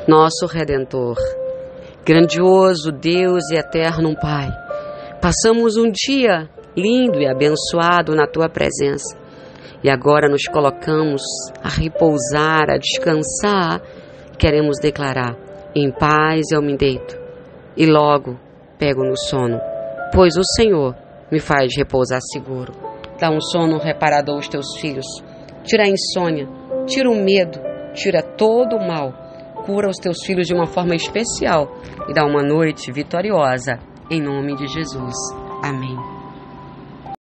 nosso Redentor, grandioso Deus e eterno Pai. Passamos um dia lindo e abençoado na Tua presença e agora nos colocamos a repousar, a descansar. Queremos declarar: em paz eu me deito e logo pego no sono, pois o Senhor me faz repousar seguro. Dá um sono reparador aos Teus filhos, tira a insônia, tira o medo, tira todo o mal, cura os Teus filhos de uma forma especial e dá uma noite vitoriosa, em nome de Jesus. Amém.